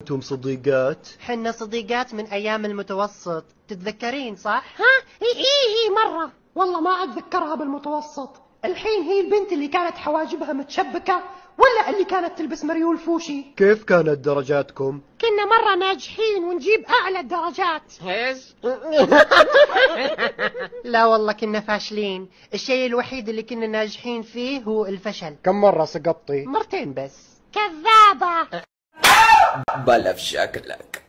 انتم صديقات؟ حنا صديقات من ايام المتوسط، تتذكرين صح؟ ها؟ هي مرة والله ما اتذكرها بالمتوسط. الحين هي البنت اللي كانت حواجبها متشبكة ولا اللي كانت تلبس مريول فوشي؟ كيف كانت درجاتكم؟ كنا مرة ناجحين ونجيب اعلى الدرجات. ايش؟ لا والله كنا فاشلين، الشيء الوحيد اللي كنا ناجحين فيه هو الفشل. كم مرة سقطتي؟ مرتين بس. كذابة. بلا في شكلك.